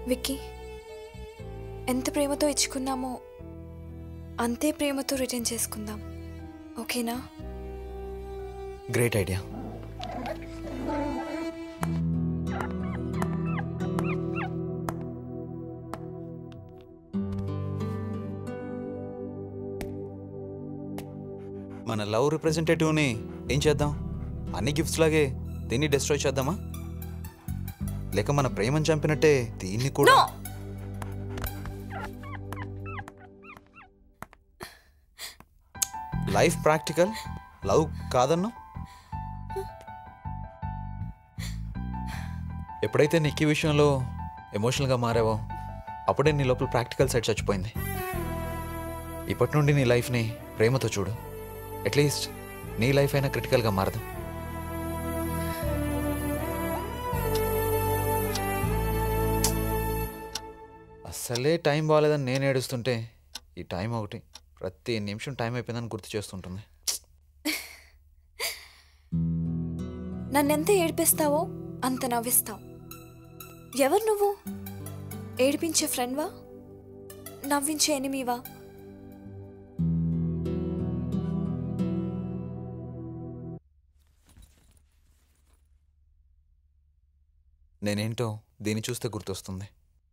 విక్కీ, ఎంత ప్రేమతో ఇచ్చుకున్నామో అంతే ప్రేమతో రిటర్న్ చేసుకుందాం, ఓకేనా? Great idea. మన లవ్ రిప్రజెంటేటివ్ని ఏం చేద్దాం? అన్ని గిఫ్ట్స్ లాగే దీన్ని డిస్ట్రాయ్ చేద్దామా? లేక మన ప్రేమను చంపినట్టే దీన్ని కూడా? లైఫ్ ప్రాక్టికల్, లవ్ కాదన్నా. ఎప్పుడైతే నిక్కీ విషయంలో ఎమోషనల్గా మారావో అప్పుడే నీ లోపల ప్రాక్టికల్ సైడ్ చచ్చిపోయింది. ఇప్పటి నుండి నీ లైఫ్ని ప్రేమతో చూడు. అట్లీస్ట్ నీ లైఫ్ అయినా క్రిటికల్గా మారదు. అసలే టైం బాగాలేదని నేను ఏడుస్తుంటే ఈ టైం ఒకటి ప్రతి నిమిషం టైం అయిపోయిందని గుర్తు చేస్తుంటుంది. నన్నెంత ఏడిపిస్తావో అంత నవ్విస్తావు. ఎవరు నువ్వు? ఏడిపించే ఫ్రెండ్వా, నవ్వించే ఎనిమివా? నేనేంటో దీన్ని చూస్తే గుర్తొస్తుంది.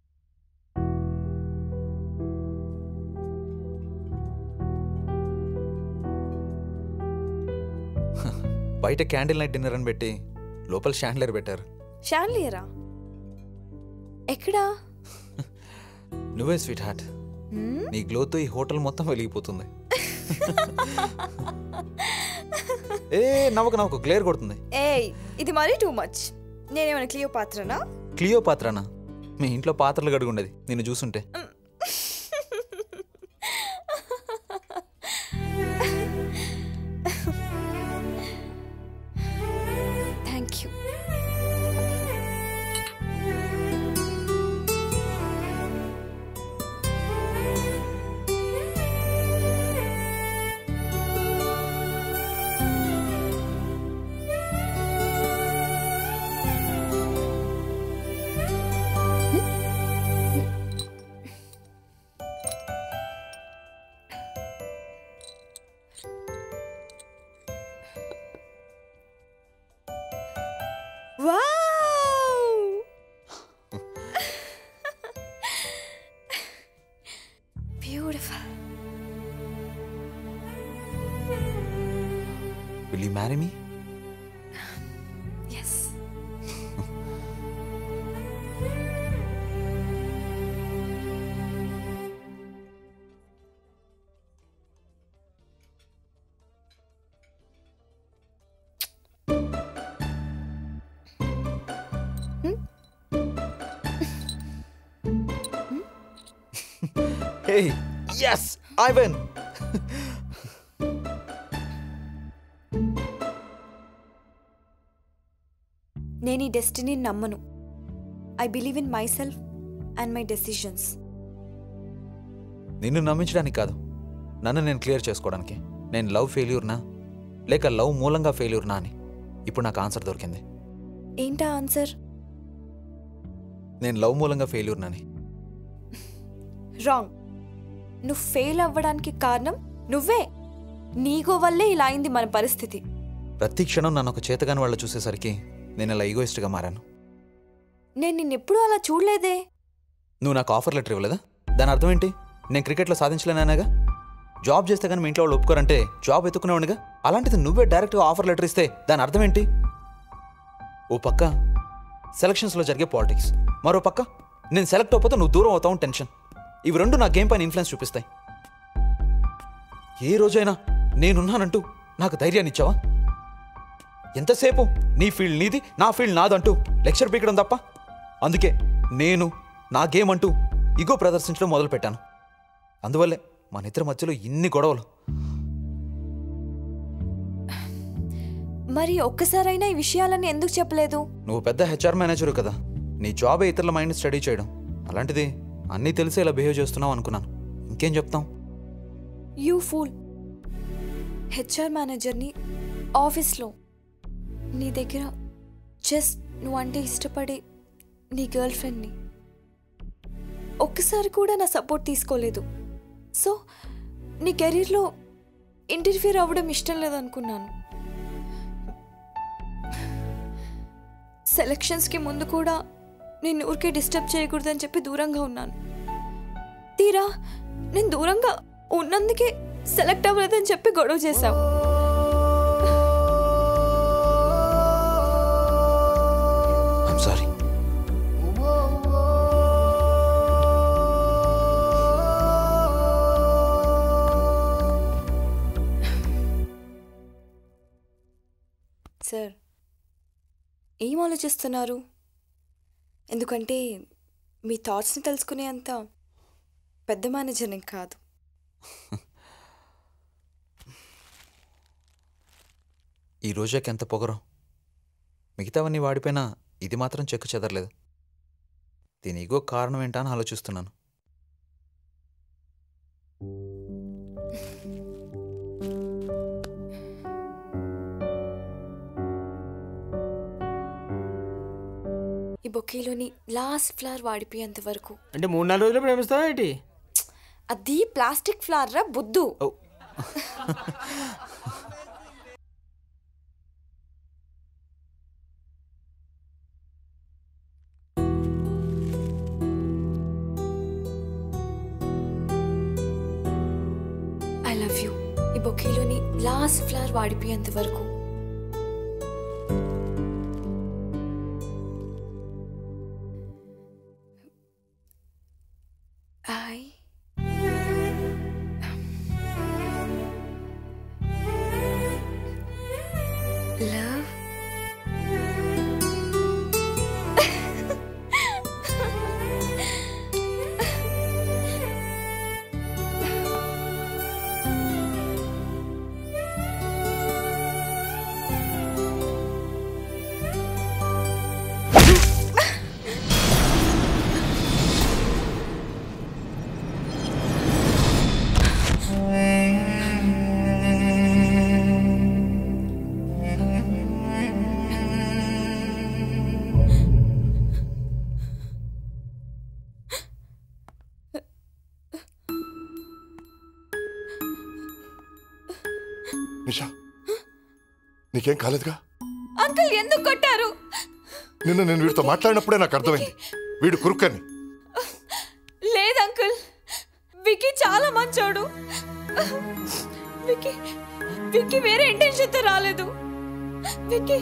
బయట క్యాండిల్ నైట్ డిన్నర్ అని పెట్టి లోపల షాండ్లియర్ పెట్టారు. షాండ్లియరా? ఎక్కడా? నువ్వే స్వీట్ హార్ట్. నీ గ్లోతో ఈ హోటల్ మొత్తం వెలిగిపోతుంది. ఏ నవ్వకు గ్లేర్ కొడుతుంది. ఏయ్, ఇది మరీ టూ మచ్. నేనేమైనా క్లియోపాత్రనా? క్లియోపాత్రనా? మీ ఇంట్లో పాత్రలు గడుగుండేది నిన్ను చూసుంటే. Thank you. Wow! Beautiful. Will you marry me? Yes. Hey, yes, I win. నేను ఈ డెస్టినీని నమ్మను. I believe in myself and my decisions. నిన్ను నమ్మించడానికి కాదు, నన్ను నేను క్లియర్ చేసుకోవడానికి. నేను లవ్ ఫెయిల్యూర్నా లేక లవ్ మూలంగా ఫెయిల్యూర్నా అని ఇప్పుడు నాకు ఆన్సర్ దొరికింది. ఏంటా ఆన్సర్? నేను లవ్ మూలంగా ఫెయిల్యూర్నని. రాంగ్. నువ్వు ఫెయిల్ అవ్వడానికి కారణం నువ్వే. నీగో వల్లే ఇలా అయింది మన పరిస్థితి. ప్రతి క్షణం నన్ను ఒక చేతగాని వాళ్ళు చూసేసరికి నేను అలా ఈగోయిస్ట్గా మారాను. నేను నిన్నెప్పుడూ అలా చూడలేదే. నువ్వు నాకు ఆఫర్ లెటర్ ఇవ్వలేదా? దాని అర్థం ఏంటి? నేను క్రికెట్లో సాధించలేనాగా? జాబ్ చేస్తే కానీ మీ ఇంట్లో వాళ్ళు ఒప్పుకోరంటే జాబ్ ఎత్తుకునేవాడిగా. అలాంటిది నువ్వే డైరెక్ట్గా ఆఫర్ లెటర్ ఇస్తే దాని అర్థం ఏంటి? ఓ పక్క సెలక్షన్స్లో జరిగే పాలిటిక్స్, మరో పక్క నేను సెలెక్ట్ అయిపోతే నువ్వు దూరం అవుతావు టెన్షన్. ఇవి రెండు నా గేమ్ పైన ఇన్ఫ్లుయెన్స్ చూపిస్తాయి. ఏ రోజైనా నేనున్నానంటూ నాకు ధైర్యాన్ని ఇచ్చావా? ఎంతసేపు నీ ఫీల్డ్ నీది, నా ఫీల్డ్ నాదంటూ లెక్చర్ పీకడం తప్ప. అందుకే నేను నా గేమ్ అంటూ ఇగో ప్రదర్శించడం మొదలుపెట్టాను. అందువల్లే మన ఇద్దరి మధ్యలో ఇన్ని గొడవలు. మరి ఒక్కసారైనా ఈ విషయాలన్నీ ఎందుకు చెప్పలేదు? నువ్వు పెద్ద హెచ్ఆర్ మేనేజరు కదా, నీ జాబే ఇతరుల మైండ్ స్టడీ చేయడం. అలాంటిది అన్నీ తెలిసి ఇలా బిహేవ్ చేస్తున్నావు అనుకున్నాను. ఇంకేం చెప్తాం? You fool. హెచ్ఆర్ మేనేజర్ని ఆఫీస్లో నీ దగ్గర జస్ట్ నువ్వు అంటే ఇష్టపడే నీ గర్ల్ ఫ్రెండ్ని ఒక్కసారి కూడా నా సపోర్ట్ తీసుకోలేదు. సో నీ కెరీర్లో ఇంటర్ఫియర్ అవ్వడం ఇష్టం లేదనుకున్నాను. సెలక్షన్స్కి ముందు కూడా నేను ఊరికే డిస్టర్బ్ చేయకూడదని చెప్పి దూరంగా ఉన్నాను. తీరా నేను దూరంగా ఉన్నందుకే సెలెక్ట్ అవ్వలేదని చెప్పి గొడవ చేశావు. సారీ. సార్, ఏం ఆలోచిస్తున్నారు? ఎందుకంటే మీ థాట్స్ని తెలుసుకునే అంత పెద్ద మేనేజర్ని కాదు. ఈ రోజాకి ఎంత పొగరం. మిగతావన్నీ వాడిపోయినా ఇది మాత్రం చెక్కు చెదరలేదు. దీని ఈగో కారణం ఏంటా అని ఆలోచిస్తున్నాను. ఈ బొకేలోని లాస్ట్ ఫ్లవర్ వాడిపోయేంత వరకు. అంటే 3-4 రోజులు ప్రేమిస్తావా ఏంటి? అది ప్లాస్టిక్ ఫ్లవర్ రా బుద్ధు. I love you. ఈ బొకేలోని లాస్ట్ ఫ్లవర్ వాడిపోయేంత వరకు. Love. నిషా, నీకేం కాలేదుగా? అంకుల్ ఎందుకు కొట్టారు? నిన్న నేను వీడితో మాట్లాడినప్పుడే నాకు అర్థమైంది వీడు కురుక్కని. లేదు అంకుల్, వికీ చాలా మంచోడు. వికీ వేరే ఇంటెన్షన్తో రాలేదు. వికీ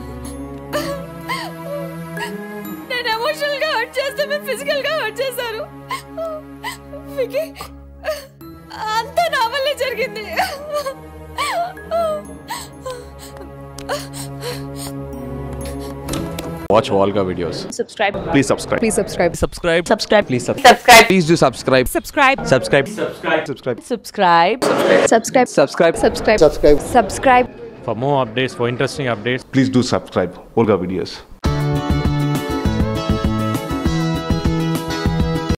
నేను ఎమోషనల్ గా హర్ట్ చేస్తే మీరు ఫిజికల్ గా హర్ట్ చేశారు. వికీ అంతా నా వల్లే జరిగింది. Watch Volga videos. Subscribe. Please subscribe. Please subscribe. Subscribe. Subscribe. Please subscribe. Please do subscribe. Subscribe. Subscribe. Subscribe. Subscribe. Subscribe. Subscribe. Subscribe. Subscribe. Subscribe. For more updates, for interesting updates, Please do subscribe Volga videos.